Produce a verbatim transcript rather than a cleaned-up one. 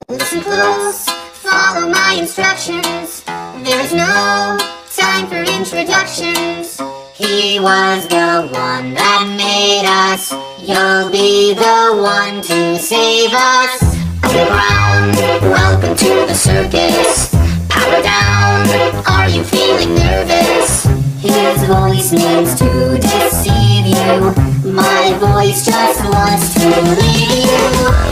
Listen close, follow my instructions. There is no time for introductions. He was the one that made us. You'll be the one to save us. Underground, welcome to the circus. Power down, are you feeling nervous? His voice means to deceive you. My voice just wants to leave you.